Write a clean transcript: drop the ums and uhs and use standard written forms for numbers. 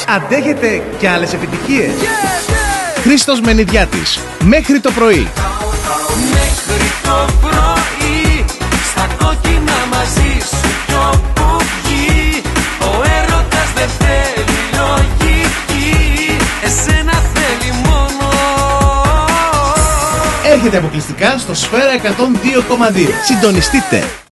Αντέχετε κι άλλες επιτυχίες? Χρήστος Μενιδιάτης. Μέχρι το πρωί. Μέχρι το πρωί, στα κόκκινα μαζί σου κι όπου βγει, ο έρωτας δεν θέλει λογική, εσένα θέλει μόνο. Έρχεται αποκλειστικά στο Σφαίρα 102,2. Συντονιστείτε.